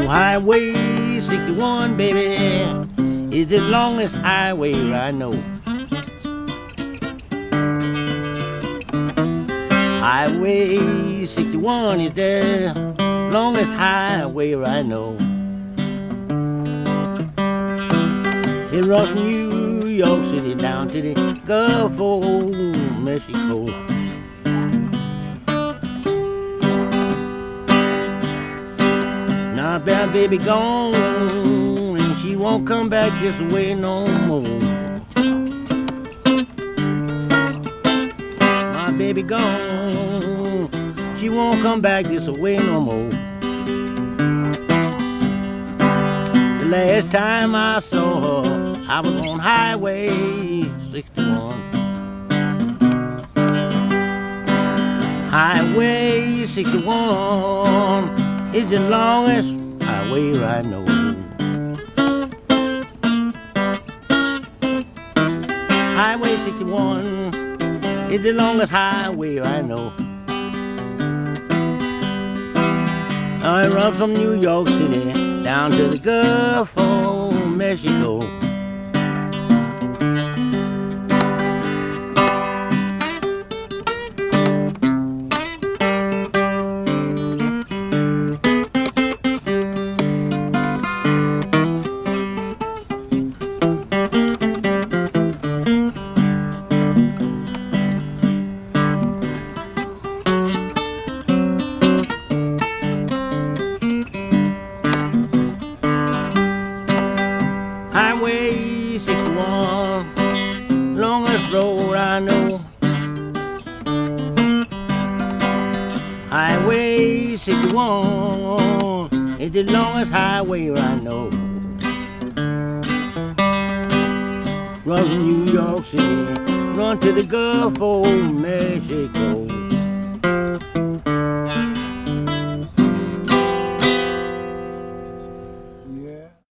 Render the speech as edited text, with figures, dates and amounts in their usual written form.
Highway 61, baby, is the longest highway I know. Highway 61 is the longest highway I know. It runs from New York City down to the Gulf of Mexico. Now that baby gone, and she won't come back this way no more. My baby gone, she won't come back this way no more. The last time I saw her, I was on Highway 61. Highway 61 is the longest highway I know. Highway 61 is the longest highway I know. I run from New York City down to the Gulf of Mexico. Highway 61, longest road I know. Highway 61 is the longest highway I know. Run from New York City, run to the Gulf of Mexico.